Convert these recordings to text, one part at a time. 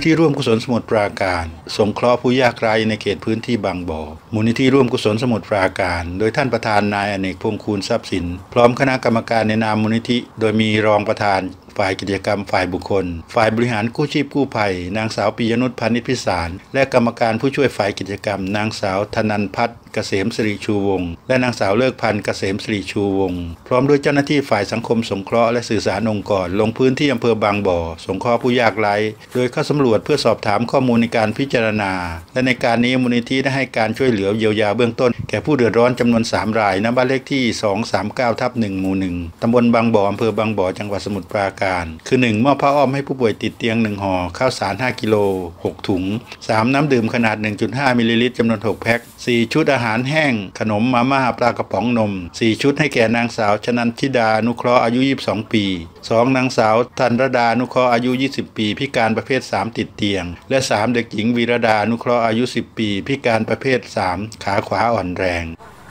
ธิร่วมกุศลสมุทรปราการสงเคราะห์ผู้ยากไร้ในเขตพื้นที่บางบ่อมูลนิธิร่วมกุศลสมุทรปราการโดยท่านประธานนายอเนกพงษ์คูณทรัพย์สินพร้อมคณะกรรมการในนามมูลนิธิโดยมีรองประธานฝ่ายกิจกรรมฝ่ายบุคคลฝ่ายบริหารกู้ชีพกู้ภัยนางสาวปิยนุชพานิชพิสารและกรรมการผู้ช่วยฝ่ายกิจกรรมนางสาวธนันพัฒน์เกษมสิริชูวงศ์และนางสาวเลิกพันธ์เกษมสิริชูวงศ์พร้อมด้วยเจ้าหน้าที่ฝ่ายสังคมสงเคราะห์และสื่อสารองค์กรลงพื้นที่อำเภอบางบ่อสงเคราะห์ผู้ยากไร้โดยเข้าสำรวจเพื่อสอบถามข้อมูลในการพิจารณาและในการนี้มูลนิธิได้ให้การช่วยเหลือเยียวยาเบื้องต้นแก่ผู้เดือดร้อนจำนวน3รายณบ้านเลขที่239/1 หมู่ 1ตำบลบางบ่ออำเภอบางบ่อจังหวัดสมุทรปราการคือ1มอบผ้าอ้อมให้ผู้ป่วยติดเตียง1ห่อข้าวสาร5กิโล6ถุง3น้ำดื่มขนาด 1.5 มิลลิลิตรจำนวน6แพ็ค4ชุดอาหารแห้งขนมมาม่าปลากระป๋องนม4ชุดให้แก่นางสาวชนันทิดานุเคราะห์อายุ22ปี2นางสาวธันรดานุเคราะห์อายุ20ปีพิการประเภท3ติดเตียงและ3เด็กหญิงวีรดานุเคราะห์อายุ10ปีพิการประเภท3ขาขวาอ่อนแรง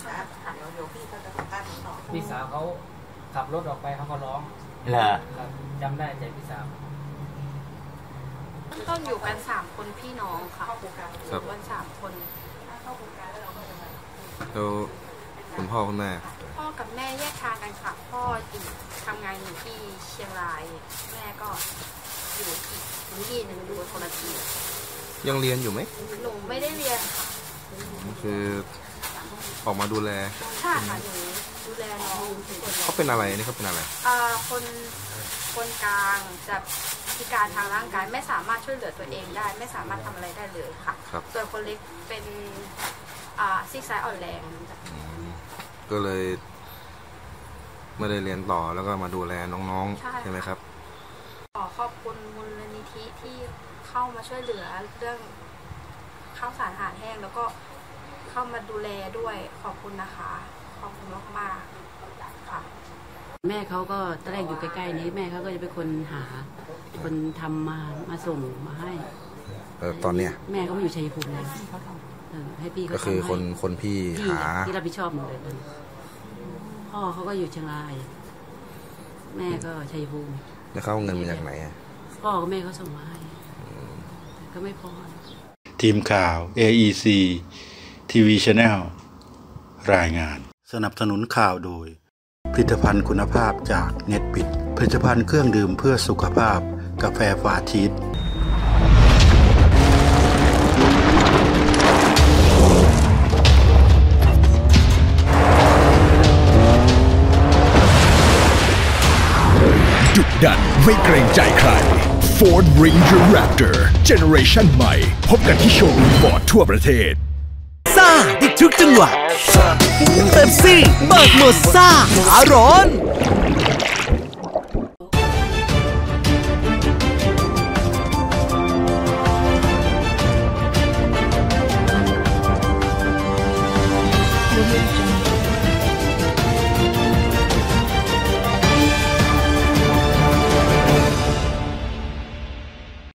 พี่สาวเขาขับรถออกไปเขาก็ร้องเหรอจำได้ใจพี่สาวต้องอยู่กัน3คนพี่น้องค่ะอยู่กัน3คนแล้วคุณพ่อคุณแม่พ่อกับแม่แยกทางกันค่ะพ่อทำงานอยู่ที่เชียงรายแม่ก็อยู่ที่หนึ่งดูคนละที่ยังเรียนอยู่ไหมหนูไม่ได้เรียนค่ะคือออกมาดูแลใช่ค่ะหนูดูแลน้องเขาเป็นอะไรนี่เขาเป็นอะไรคนกลางจะพิการทางร่างกายไม่สามารถช่วยเหลือตัวเองได้ไม่สามารถทำอะไรได้เลยค่ะส่วนคนเล็กเป็นซีกซ้ายอ่อนแรงก็เลยไม่ได้เรียนต่อแล้วก็มาดูแลน้องๆใช่ไหมครับขอบคุณมูลนิธิที่เข้ามาช่วยเหลือเรื่องข้าวสารอาหารแห้งแล้วก็เข้ามาดูแลด้วยขอบคุณนะคะขอบคุณมากๆค่ะแม่เขาก็ตอนแรกอยู่ใกล้ๆนี้แม่เขาก็จะเป็นคนหาคนทำมาส่งมาให้ตอนเนี้ยแม่ก็ไม่อยู่ชัยภูมิแล้วให้พี่ก็คือคนพี่หาที่รับผิดชอบหมดเลยพ่อเขาก็อยู่เชียงรายแม่ก็ชัยภูมิแล้วเขาเอาเงินมาจากไหนพ่อกับแม่เขาส่งมาให้ก็ไม่พอทีมข่าว AEC TV Channel รายงานสนับสนุนข่าวโดยผลิตภัณฑ์คุณภาพจากเน็ตบิดผลิตภัณฑ์เครื่องดื่มเพื่อสุขภาพกาแฟฟาชีสดุดันไม่เกรงใจใคร Ford Ranger Raptor Generation ใหม่พบกันที่โชว์รูม Ford ทั่วประเทศซ่าอีกทุกจังหวะเป๊ปซี่เปิดโหมดซ่าขาร้อน Audio Jungle